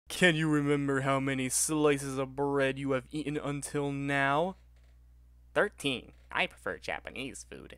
Can you remember how many slices of bread you have eaten until now? 13. I prefer Japanese food.